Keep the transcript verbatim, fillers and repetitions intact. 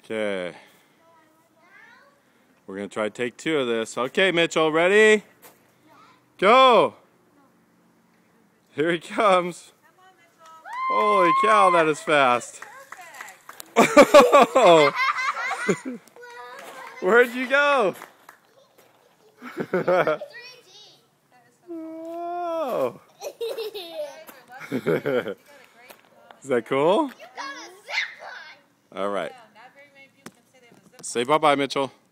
Okay. We're going to try take two of this. Okay, Mitchell, ready? Go! Here he comes. Holy cow, that is fast. Oh. Where'd you go? Whoa. Is that cool? All right. Say bye-bye, Mitchell.